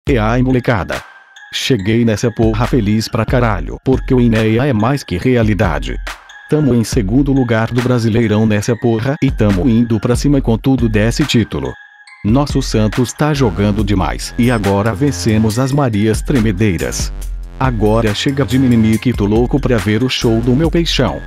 E ai molecada. Cheguei nessa porra feliz pra caralho, porque o Inéia é mais que realidade. Tamo em segundo lugar do Brasileirão nessa porra e tamo indo pra cima com tudo desse título. Nosso Santos tá jogando demais e agora vencemos as Marias Tremedeiras. Agora chega de mimimi que tô louco pra ver o show do meu Peixão.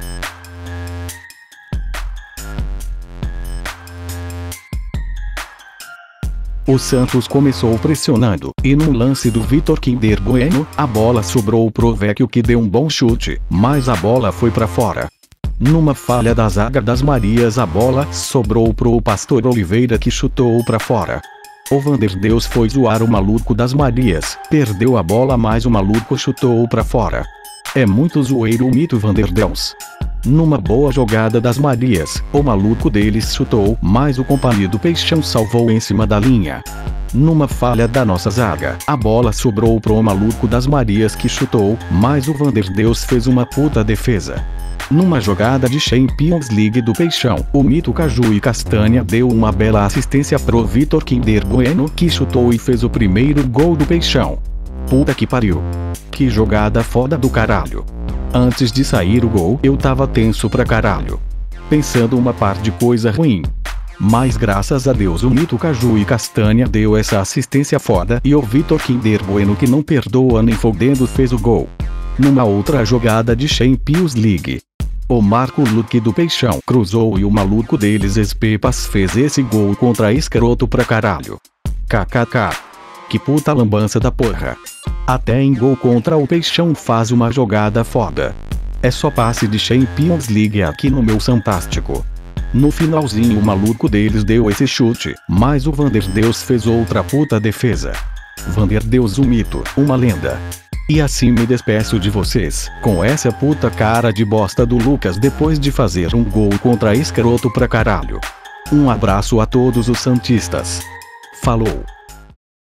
O Santos começou pressionando, e num lance do Vitor Kinder Bueno, a bola sobrou pro Vecchio que deu um bom chute, mas a bola foi pra fora. Numa falha da zaga das Marias a bola sobrou pro Pastor Oliveira que chutou pra fora. O Vanderdeus foi zoar o maluco das Marias, perdeu a bola mas o maluco chutou pra fora. É muito zoeiro o mito Vanderdeus. Numa boa jogada das Marias, o maluco deles chutou, mas o companheiro do Peixão salvou em cima da linha. Numa falha da nossa zaga, a bola sobrou pro maluco das Marias que chutou, mas o Vanderdeus fez uma puta defesa. Numa jogada de Champions League do Peixão, o mito Caju e Castanha deu uma bela assistência pro Vitor Kinder Bueno que chutou e fez o primeiro gol do Peixão. Puta que pariu. Que jogada foda do caralho. Antes de sair o gol eu tava tenso pra caralho. Pensando uma par de coisa ruim. Mas graças a Deus o mito Caju e Castanha deu essa assistência foda e o Vitor Kinder Bueno que não perdoa nem fodendo fez o gol. Numa outra jogada de Champions League, o Marco Luque do Peixão cruzou e o maluco deles Espepas fez esse gol contra escroto pra caralho. KKK. Que puta lambança da porra. Até em gol contra o Peixão faz uma jogada foda. É só passe de Champions League aqui no meu Santástico. No finalzinho o maluco deles deu esse chute, mas o Vanderdeus fez outra puta defesa. Vanderdeus o mito, uma lenda. E assim me despeço de vocês, com essa puta cara de bosta do Lucas depois de fazer um gol contra escroto pra caralho. Um abraço a todos os santistas. Falou.